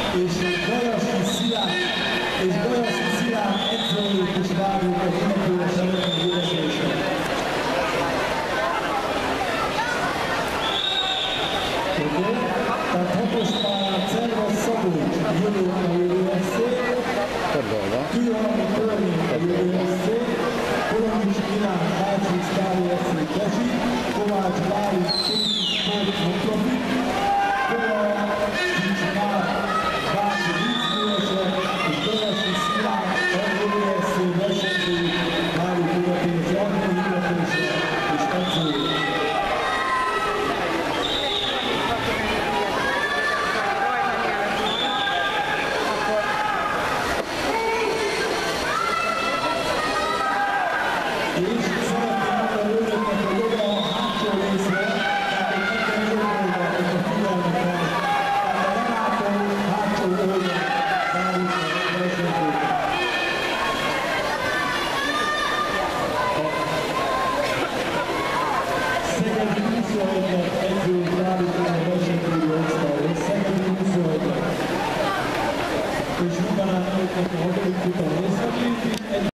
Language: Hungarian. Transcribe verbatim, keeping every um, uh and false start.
és Gajasi Szilárd, és Gajasi Szilárd edzőjét is várjuk az ünnepélyes előtti győzésre. Oké? Tehát hatos pályán Cervas Szabolcs, jövő a jövő eszély, Kőhalmi